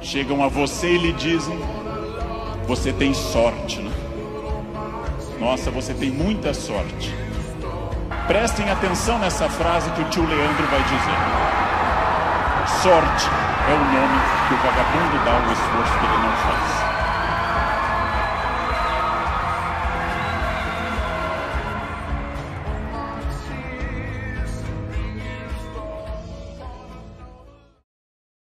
chegam a você e lhe dizem: você tem sorte, né? Nossa, você tem muita sorte. Prestem atenção nessa frase que o tio Leandro vai dizer. Sorte é o nome que o vagabundo dá ao esforço que ele não faz.